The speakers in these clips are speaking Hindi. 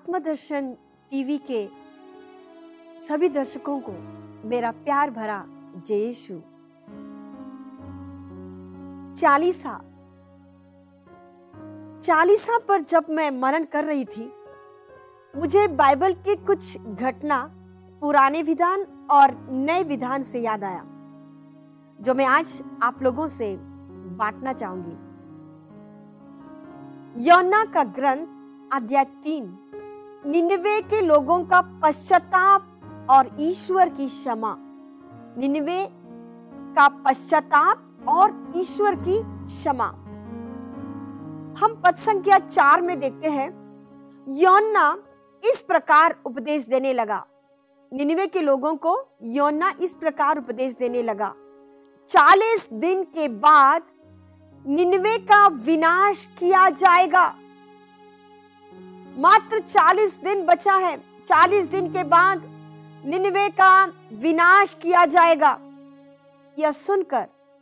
आत्मदर्शन टीवी के सभी दर्शकों को मेरा प्यार भरा जय यीशु। चालीसा पर जब मैं मनन कर रही थी, मुझे बाइबल की कुछ घटना पुराने विधान और नए विधान से याद आया, जो मैं आज आप लोगों से बांटना चाहूंगी। योना का ग्रंथ अध्याय 3, निनिवे के लोगों का पश्चाताप और ईश्वर की क्षमा। निनिवे का पश्चाताप और ईश्वर की क्षमा। हम पद संख्या 4 में देखते हैं, योना इस प्रकार उपदेश देने लगा। निनिवे के लोगों को योना इस प्रकार उपदेश देने लगा, 40 दिन के बाद निनिवे का विनाश किया जाएगा। मात्र 40 दिन बचा है। 40 दिन के बाद निनिवे का विनाश किया जाएगा। यह सुनकर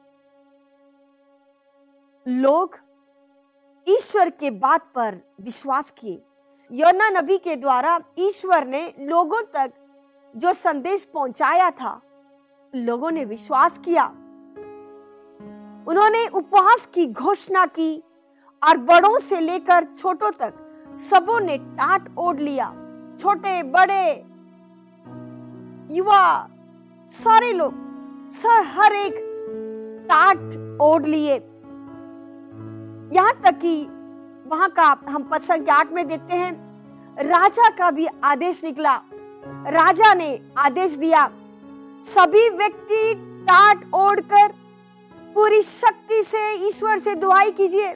लोग ईश्वर के बात पर विश्वास किए। योना नबी के द्वारा ईश्वर ने लोगों तक जो संदेश पहुंचाया था, लोगों ने विश्वास किया। उन्होंने उपवास की घोषणा की और बड़ों से लेकर छोटों तक सबों ने टाट ओढ़ लिया। छोटे बड़े युवा सारे लोग हर एक टाट ओढ़ लिए। यहां तक कि वहां का हम पद संख्या 8 में देखते हैं, राजा का भी आदेश निकला। राजा ने आदेश दिया, सभी व्यक्ति टाट ओढ़कर पूरी शक्ति से ईश्वर से दुआई कीजिए।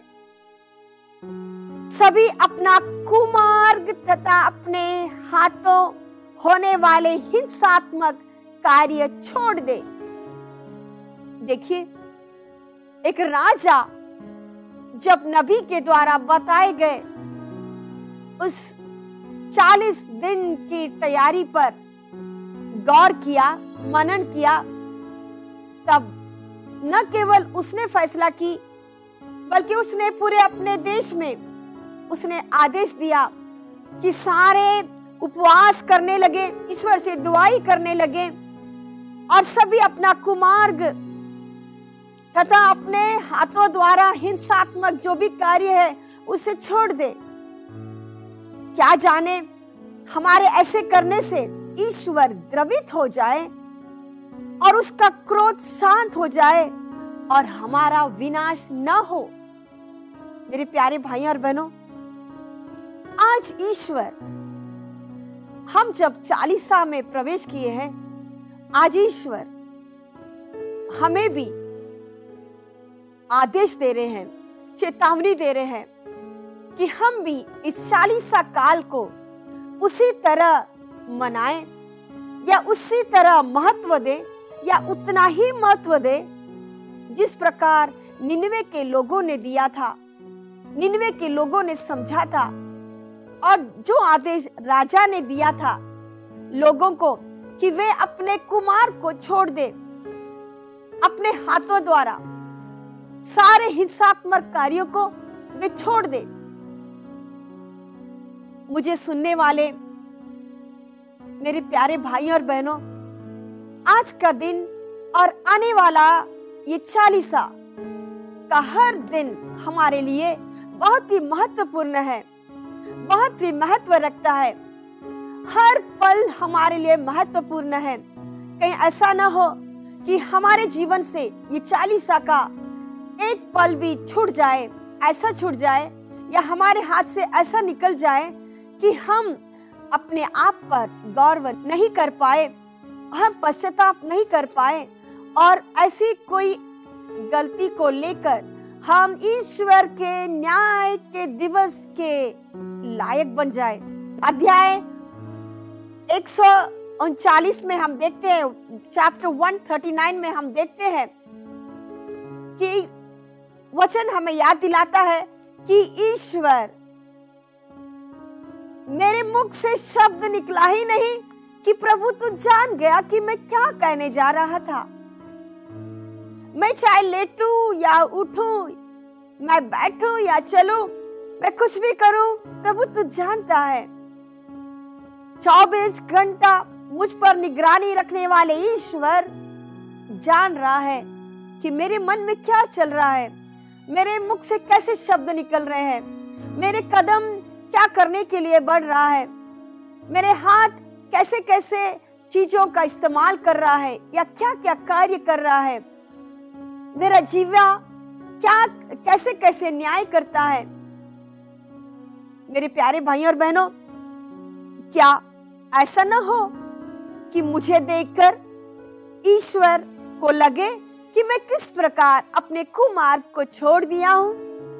सभी अपना कुमार्ग तथा अपने हाथों होने वाले हिंसात्मक कार्य छोड़ दे। देखिए, एक राजा जब नबी के द्वारा बताए गए उस 40 दिन की तैयारी पर गौर किया, मनन किया, तब न केवल उसने फैसला की, बल्कि उसने पूरे अपने देश में उसने आदेश दिया कि सारे उपवास करने लगे, ईश्वर से दुआई करने लगे और सभी अपना कुमार्ग तथा अपने हाथों द्वारा हिंसात्मक जो भी कार्य है उसे छोड़ दे। क्या जाने हमारे ऐसे करने से ईश्वर द्रवित हो जाए और उसका क्रोध शांत हो जाए और हमारा विनाश न हो। मेरे प्यारे भाई और बहनों, आज ईश्वर, हम जब 40 में प्रवेश किए हैं, आज ईश्वर हमें भी आदेश दे रहे हैं, चेतावनी दे रहे हैं कि हम भी इस 40 काल को उसी तरह मनाएं या उसी तरह महत्व दें या उतना ही महत्व दे जिस प्रकार निनिवे के लोगों ने दिया था, निनिवे के लोगों ने समझा था, और जो आदेश राजा ने दिया था लोगों को कि वे अपने कुमार्ग को छोड़ दे, अपने हाथों द्वारा सारे हिंसात्मक कार्यों को वे छोड़ दे। मुझे सुनने वाले मेरे प्यारे भाई और बहनों, आज का दिन और आने वाला ये 40 का हर दिन हमारे लिए बहुत ही महत्वपूर्ण है, बहुत ही महत्व रखता है। हर पल हमारे लिए महत्वपूर्ण है। कहीं ऐसा ना हो कि हमारे जीवन से ये 40 का एक पल भी छूट जाए, ऐसा छूट जाए या हमारे हाथ से ऐसा निकल जाए कि हम अपने आप पर गौर नहीं कर पाए, हम पश्चाताप नहीं कर पाए और ऐसी कोई गलती को लेकर हम ईश्वर के न्याय के दिवस के लायक बन जाए। अध्याय 139 में हम देखते हैं, चैप्टर 139 में हम देखते हैं कि वचन हमें याद दिलाता है कि ईश्वर, मेरे मुख से शब्द निकला ही नहीं कि प्रभु तू जान गया कि मैं क्या कहने जा रहा था। मैं चाहे लेटूं या उठूं, मैं बैठूं या चलूं, मैं कुछ भी करूं, प्रभु तू जानता है। 24 घंटा मुझ पर निगरानी रखने वाले ईश्वर जान रहा है कि मेरे मन में क्या चल रहा है, मेरे मुख से कैसे शब्द निकल रहे हैं, मेरे कदम क्या करने के लिए बढ़ रहा है, मेरे हाथ कैसे कैसे चीजों का इस्तेमाल कर रहा है या क्या क्या कार्य कर रहा है, मेरा जीवा क्या कैसे कैसे न्याय करता है। मेरे प्यारे भाइयों और बहनों, क्या ऐसा न हो कि मुझे देखकर ईश्वर को लगे कि मैं किस प्रकार अपने कुमार्ग को छोड़ दिया हूं।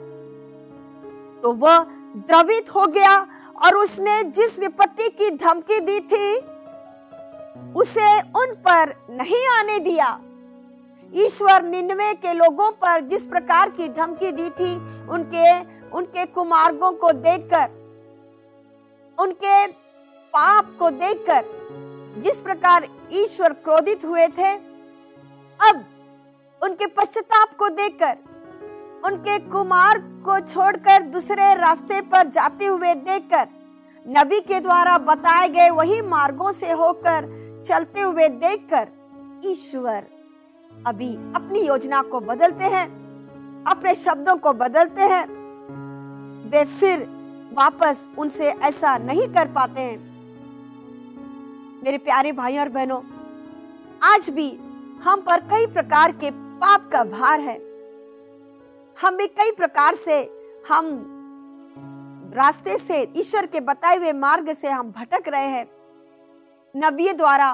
तो वह द्रवित हो गया और उसने जिस विपत्ति की धमकी दी थी उसे उन पर नहीं आने दिया। ईश्वर निनवे के लोगों पर जिस प्रकार की धमकी दी थी, उनके कुमार्गों को देखकर, उनके पाप को देखकर जिस प्रकार ईश्वर क्रोधित हुए थे, अब उनके पश्चाताप को देखकर, उनके कुमार्ग को छोड़कर दूसरे रास्ते पर जाते हुए देखकर, नबी के द्वारा बताए गए वही मार्गों से होकर चलते हुए देखकर ईश्वर अभी अपनी योजना को बदलते हैं, अपने शब्दों को बदलते हैं। वे फिर वापस उनसे ऐसा नहीं कर पाते हैं। मेरे प्यारे भाइयों और बहनों, आज भी हम पर कई प्रकार के पाप का भार है। हम भी कई प्रकार से हम रास्ते से, ईश्वर के बताए हुए मार्ग से हम भटक रहे हैं। नबी द्वारा,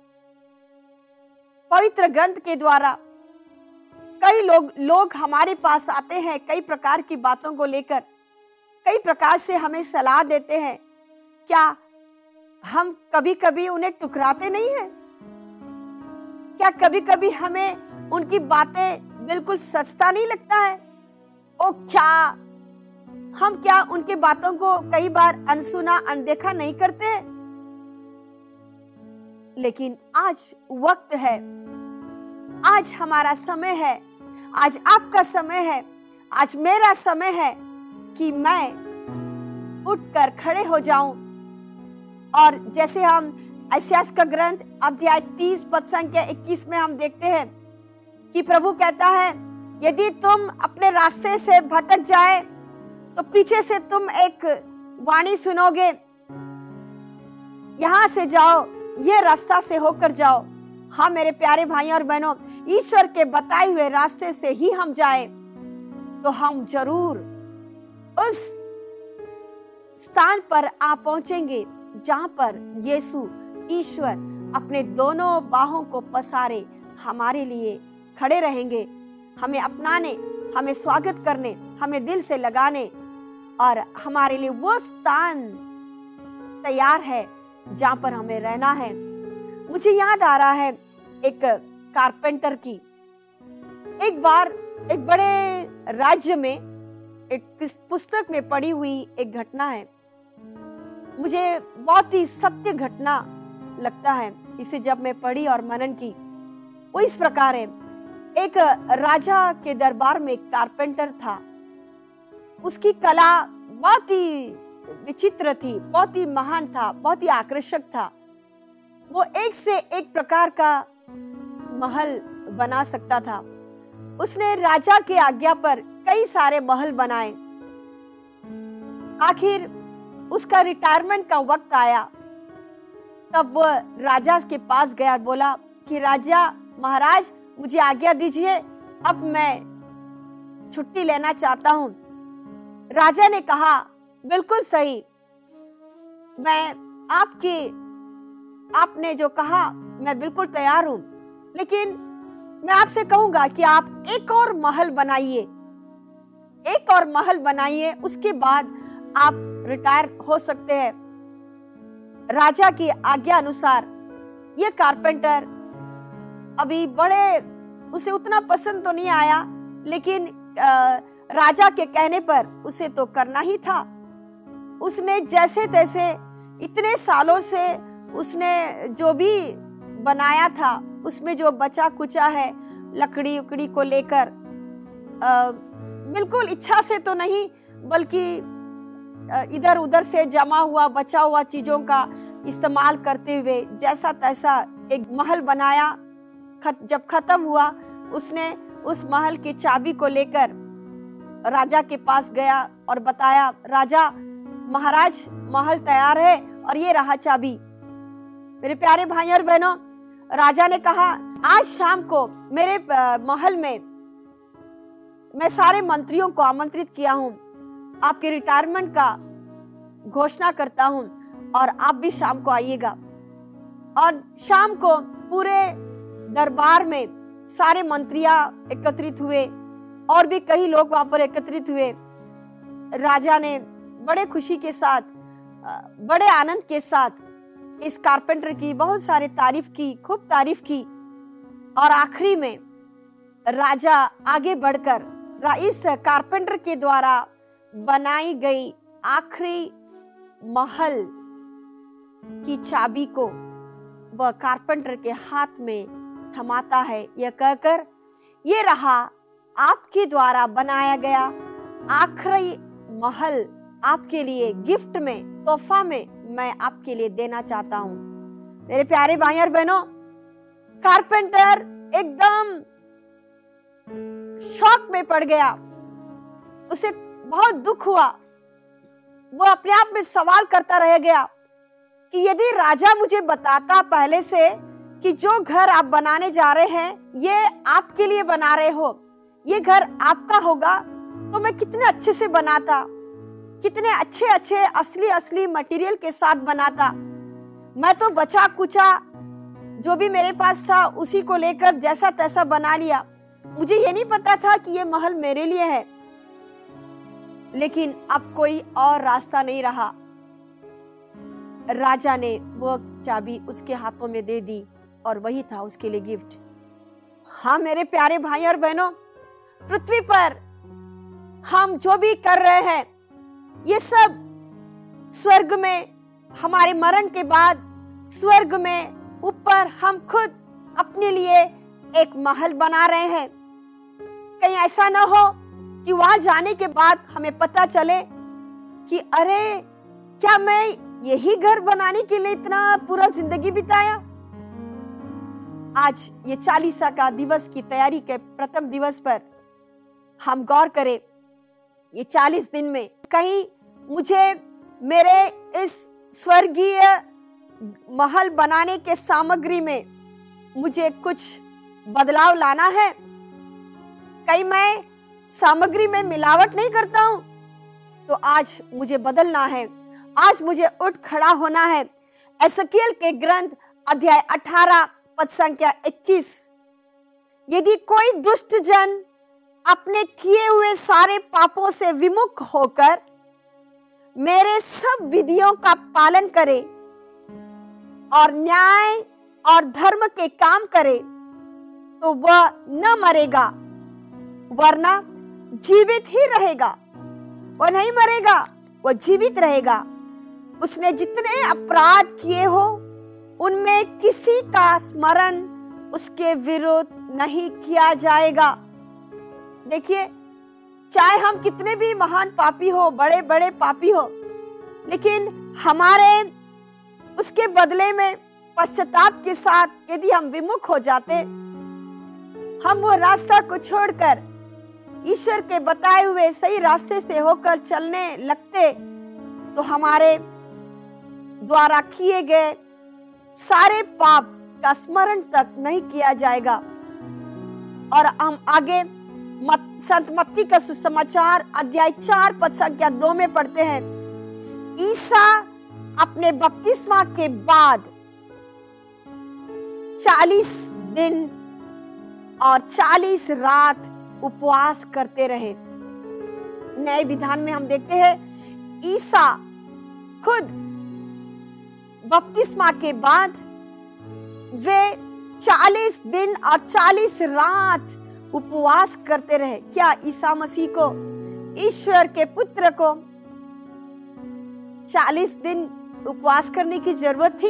पवित्र ग्रंथ के द्वारा कई लोग हमारे पास आते हैं, कई प्रकार की बातों को लेकर, कई प्रकार से हमें सलाह देते हैं। क्या हम कभी कभी उन्हें टुकराते नहीं हैं? क्या कभी कभी हमें उनकी बातें बिल्कुल सस्ता नहीं लगता है? ओ हम क्या उनकी बातों को कई बार अनसुना, अनदेखा नहीं करते हैं? लेकिन आज वक्त है, आज हमारा समय है, आज आपका समय है, आज मेरा समय है कि मैं उठकर खड़े हो जाऊं। और जैसे हम यशायाह का ग्रंथ अध्याय 30 पद संख्या 21 में हम देखते हैं कि प्रभु कहता है, यदि तुम अपने रास्ते से भटक जाए तो पीछे से तुम एक वाणी सुनोगे, यहां से जाओ, ये रास्ता से होकर जाओ। हाँ मेरे प्यारे भाइयों और बहनों, ईश्वर के बताए हुए रास्ते से ही हम जाए तो हम जरूर उस स्थान पर आ पहुंचेंगे जहां पर यीशु ईश्वर अपने दोनों बाहों को पसारे हमारे लिए खड़े रहेंगे, हमें अपनाने, हमें स्वागत करने, हमें दिल से लगाने, और हमारे लिए वो स्थान तैयार है जहां पर हमें रहना है। मुझे याद आ रहा है एक कारपेंटर की, एक बार एक बड़े राज्य में एक पुस्तक में पढ़ी हुई एक घटना है। मुझे बहुत ही सत्य घटना लगता है इसे जब मैं पढ़ी और मनन की। वो इस प्रकार है, एक राजा के दरबार में एक कारपेंटर था। उसकी कला बहुत ही विचित्र थी, बहुत ही महान था, बहुत ही आकर्षक था। वो एक से एक प्रकार का महल बना सकता था। उसने राजा के आज्ञा पर कई सारे महल बनाए। आखिर उसका रिटायरमेंट का वक्त आया, तब वह राजा के पास गया और बोला कि राजा महाराज मुझे आज्ञा दीजिए, अब मैं छुट्टी लेना चाहता हूं। राजा ने कहा बिल्कुल सही, मैं आपने जो कहा मैं बिल्कुल तैयार हूं, लेकिन मैं आपसे कहूंगा कि आप एक और महल बनाइए, एक और महल बनाइए, उसके बाद आप रिटायर हो सकते हैं। राजा की आज्ञा अनुसार ये कारपेंटर अभी उसे उतना पसंद तो नहीं आया, लेकिन राजा के कहने पर उसे तो करना ही था। उसने जैसे तैसे इतने सालों से उसने जो भी बनाया था, उसमें जो बचा कुचा है लकड़ी उकड़ी को लेकर, बिल्कुल इच्छा से तो नहीं, बल्कि इधर उधर से जमा हुआ बचा हुआ चीजों का इस्तेमाल करते हुए जैसा तैसा एक महल बनाया। जब खत्म हुआ, उसने उस महल की चाबी को लेकर राजा के पास गया और बताया, राजा महाराज महल तैयार है और ये रहा चाबी। मेरे प्यारे भाई और बहनों, राजा ने कहा, आज शाम को मेरे महल में मैं सारे मंत्रियों को आमंत्रित किया हूं, आपके रिटायरमेंट का घोषणा करता हूं और आप भी शाम को आइएगा। और शाम को पूरे दरबार में सारे मंत्रियां एकत्रित हुए और भी कई लोग वहां पर एकत्रित हुए। राजा ने बड़े खुशी के साथ, बड़े आनंद के साथ इस कारपेंटर की बहुत सारे तारीफ की, खूब तारीफ की। और आखिरी में राजा आगे बढ़कर इस कारपेंटर के द्वारा बनाई गई आखिरी महल की चाबी को वह कारपेंटर के हाथ में थमाता है, यह कहकर, ये रहा आपके द्वारा बनाया गया आखिरी महल, आपके लिए गिफ्ट में, तोहफा में मैं आपके लिए देना चाहता हूं। मेरे प्यारे भाई और बहनों, कारपेंटर एकदम शॉक में पड़ गया। उसे बहुत दुख हुआ। वो अपने आप में सवाल करता रह गया कि यदि राजा मुझे बताता पहले से कि जो घर आप बनाने जा रहे हैं ये आपके लिए बना रहे हो, ये घर आपका होगा, तो मैं कितने अच्छे से बनाता, कितने अच्छे अच्छे असली मटेरियल के साथ बनाता। मैं तो बचा कुचा जो भी मेरे पास था उसी को लेकर जैसा तैसा बना लिया। मुझे ये नहीं पता था कि ये महल मेरे लिए है। लेकिन अब कोई और रास्ता नहीं रहा। राजा ने वो चाबी उसके हाथों में दे दी और वही था उसके लिए गिफ्ट। हाँ मेरे प्यारे भाई और बहनों, पृथ्वी पर हम जो भी कर रहे हैं ये सब स्वर्ग में, हमारे मरण के बाद स्वर्ग में ऊपर हम खुद अपने लिए एक महल बना रहे हैं। कहीं ऐसा ना हो कि वहां जाने के बाद हमें पता चले कि अरे क्या मैं यही घर बनाने के लिए इतना पूरा जिंदगी बिताया। आज ये 40 का दिवस की तैयारी के प्रथम दिवस पर हम गौर करें। ये 40 दिन में कहीं मुझे मेरे इस स्वर्गीय महल बनाने के सामग्री में मुझे कुछ बदलाव लाना है। कहीं मैं सामग्री में मिलावट नहीं करता हूं, तो आज मुझे बदलना है, आज मुझे उठ खड़ा होना है। एसकेल के ग्रंथ अध्याय 18 पद संख्या 21, यदि कोई दुष्ट जन अपने किए हुए सारे पापों से विमुख होकर मेरे सब विधियों का पालन करे और न्याय और धर्म के काम करे, तो वह न मरेगा वरना जीवित ही रहेगा। वह नहीं मरेगा, वह जीवित रहेगा। उसने जितने अपराध किए हो उनमें किसी का स्मरण उसके विरुद्ध नहीं किया जाएगा। देखिए, चाहे हम कितने भी महान पापी हो, बड़े बड़े पापी हो, लेकिन हमारे उसके बदले में पश्चाताप के साथ यदि हम विमुख हो जाते, हम वो रास्ता को छोड़कर ईश्वर के बताए हुए सही रास्ते से होकर चलने लगते, तो हमारे द्वारा किए गए सारे पाप का स्मरण तक नहीं किया जाएगा। और हम आगे संत मत्ती का सुसमाचार अध्याय 4 पद संख्या 2 में पढ़ते हैं, ईसा अपने बपतिस्मा के बाद 40 दिन और 40 रात उपवास करते रहे। नए विधान में हम देखते हैं ईसा खुद बपतिस्मा के बाद वे 40 दिन और 40 रात उपवास करते रहे। क्या ईसा मसीह को, ईश्वर के पुत्र को 40 दिन उपवास करने की जरूरत थी?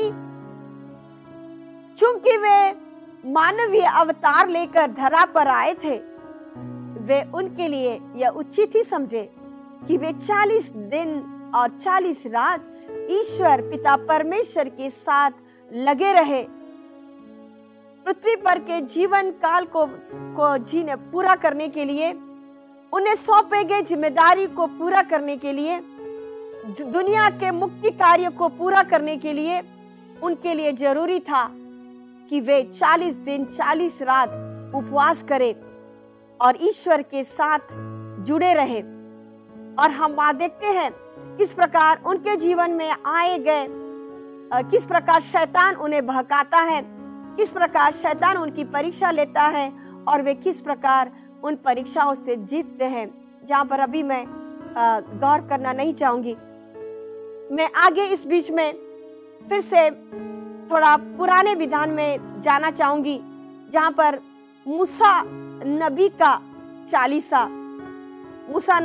चूंकि वे मानवीय अवतार लेकर धरा पर आए थे, वे उनके लिए यह उचित ही समझे कि वे 40 दिन और 40 रात ईश्वर पिता परमेश्वर के साथ लगे रहे। पृथ्वी पर के जीवन काल को जीने पूरा करने के लिए, उन्हें सौंपे गए जिम्मेदारी को पूरा करने के लिए, दुनिया के मुक्ति कार्य को पूरा करने के लिए उनके लिए जरूरी था कि वे 40 दिन 40 रात उपवास करें और ईश्वर के साथ जुड़े रहे। और हम वहां देखते हैं किस प्रकार उनके जीवन में आए गए, किस प्रकार शैतान उन्हें बहकाता है, किस प्रकार शैतान उनकी परीक्षा लेता है और वे किस प्रकार उन परीक्षाओं से जीतते हैं, जहां पर अभी मैं गौर करना नहीं चाहूंगी। मैं आगे इस बीच में फिर से थोड़ा पुराने विधान में जाना चाहूंगी, जहां पर मूसा नबी का चालीसा, मूसा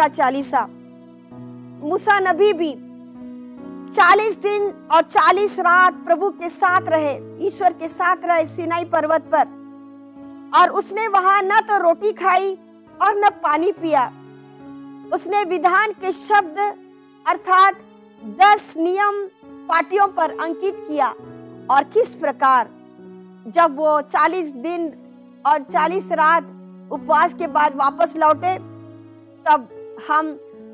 नबी भी 40 दिन और 40 रात प्रभु के साथ रहे, ईश्वर के साथ रहे सीनाई पर्वत पर। और उसने वहां न तो रोटी खाई और न पानी पिया। उसने विधान के शब्द अर्थात 10 नियम पाटियों पर अंकित किया। और किस प्रकार जब वो 40 दिन और 40 रात उपवास के बाद वापस लौटे, तब हम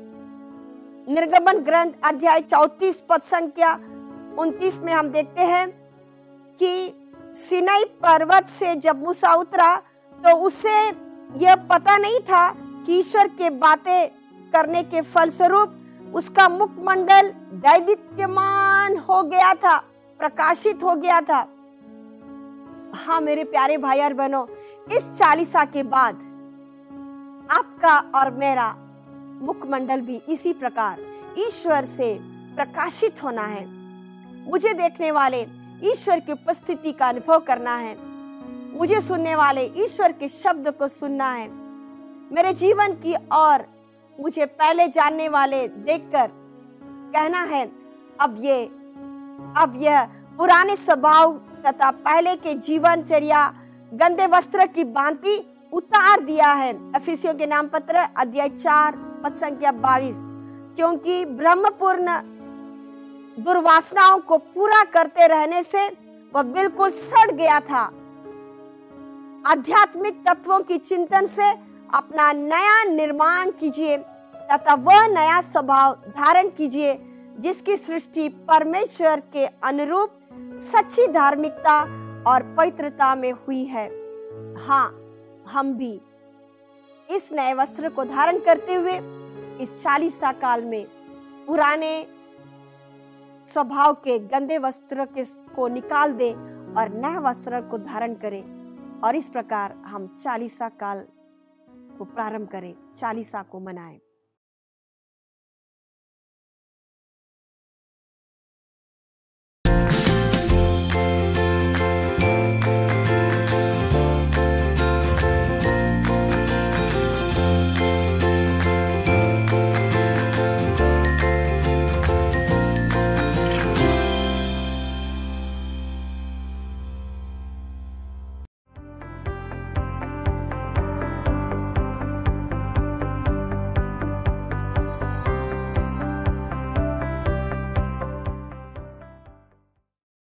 निर्गमन ग्रंथ अध्याय 34 पद संख्या 29 में हम देखते हैं कि सीनाई पर्वत से जब मूसा उतरा तो उसे यह पता नहीं था कि ईश्वर के बातें करने के फलस्वरूप उसका मुखमंडल दैदीप्यमान हो गया था, प्रकाशित हो गया था। हाँ मेरे प्यारे भाई और बहनों, इस चालीसा के बाद आपका और मेरा मुखमंडल भी इसी प्रकार ईश्वर से प्रकाशित होना है। मुझे देखने वाले ईश्वर की उपस्थिति का अनुभव करना है, मुझे सुनने वाले ईश्वर के शब्द को सुनना है। मेरे जीवन की और मुझे पहले जानने वाले देखकर कहना है, अब यह पुराने स्वभाव तथा पहले के जीवनचर्या गंदे वस्त्र की भांति उतार दिया है। इफिसियों के नाम पत्र अध्याय 4 पद संख्या 22। क्योंकि ब्रह्मपूर्ण दुर्वासनाओं को पूरा करते रहने से वह बिल्कुल सड़ गया था। आध्यात्मिक तत्वों की चिंतन से अपना नया निर्माण कीजिए तथा वह नया स्वभाव धारण कीजिए जिसकी सृष्टि परमेश्वर के अनुरूप सच्ची धार्मिकता और पवित्रता में हुई है। हाँ, हम भी इस नए वस्त्र को धारण करते हुए इस 40 काल में पुराने स्वभाव के गंदे वस्त्र को निकाल दें और नए वस्त्र को धारण करें। और इस प्रकार हम 40 काल को प्रारंभ करें, 40 को मनाएं।